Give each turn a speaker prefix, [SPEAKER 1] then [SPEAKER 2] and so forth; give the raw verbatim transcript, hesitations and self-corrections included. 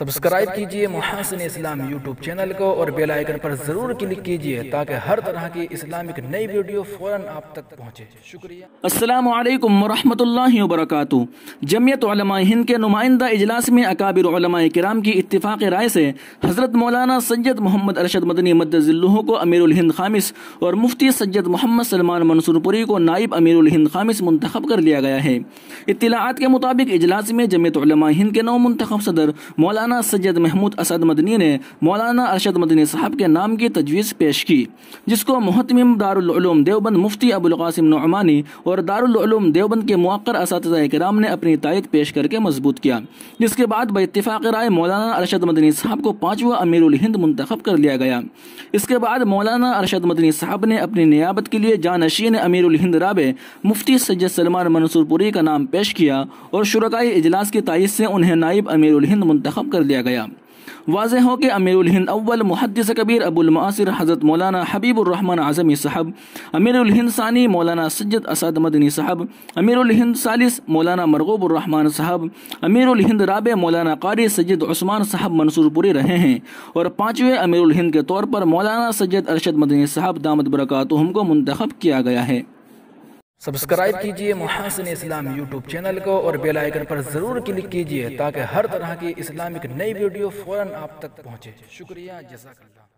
[SPEAKER 1] Subscribe کیجئے محاسن اسلام YouTube channel کو اور بیل آئیکن پر ضرور کلک کیجئے تاکہ ہر طرح کی اسلامک نئی ویڈیو فوراً آپ تک پہنچے۔ شکریہ۔
[SPEAKER 2] السلام علیکم ورحمۃ اللہ وبرکاتہ۔ جمعیت علماء ہند کے نمائندہ اجلاس میں اکابر علماء کرام کی اتفاق رائے سے حضرت مولانا سید محمد ارشد مدنی مد ظلہ کو امیر الہند خامس اور مفتی سید محمد سلمان منصور پوری کو نائب امیر الہند خامس منتخب کر لیا گیا ہے۔ اطلاعات کے مطابق اجلاس میں جمعیت علماء ہند کے نو منتخب صدر مولانا سید محمود اسد مدنی نے مولانا ارشد مدنی صاحب کے نام کی تجویز پیش کی، جس کو محتمم دارالعلوم دیوبند مفتی ابو القاسم نعمانی اور دارالعلوم دیوبند کے موقر اساتذہ کرام نے اپنی تائید پیش کر کے مضبوط کیا، جس کے بعد باتفاق رائے مولانا ارشد مدنی صاحب کو پانچواں امیر الہند منتخب کر لیا گیا۔ اس کے بعد مولانا ارشد مدنی صاحب نے اپنی نیابت کے لیے جانشین امیر الہند رابع مفتی سید سلمان منصور پوری کا نام پیش کیا اور شرکائے اجلاس کی تائید سے انہیں نائب امیر الہند منتخب کر لیا گیا۔ واضح ہو کہ امیر الہند اول محدث کبیر ابو المعاصر حضرت مولانا حبیب الرحمن اعظمی صاحب، امیر الہند ثانی مولانا سید اسد مدنی صاحب، امیر الہند ثالث مولانا مرغوب الرحمن صاحب، امیر الہند رابع مولانا قاری سید عثمان صاحب منصور پوری رہے ہیں اور پانچویں امیر الہند کے طور پر مولانا سید ارشد مدنی صاحب دامت برکاتہم کو منتخب کیا گیا ہے۔
[SPEAKER 1] سبسکرائب کیجئے محاسن اسلام یوٹیوب چینل کو اور بیل آئیکن پر ضرور کلک کیجئے تاکہ ہر طرح کی اسلامک نئی ویڈیو فوراً آپ تک پہنچے۔ شکریہ، جزاک اللہ۔